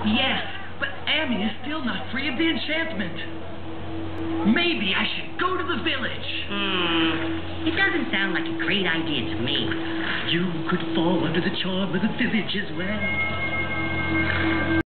Yes, but Amy is still not free of the enchantment. Maybe I should go to the village. It doesn't sound like a great idea to me. You could fall under the charm of the village as well.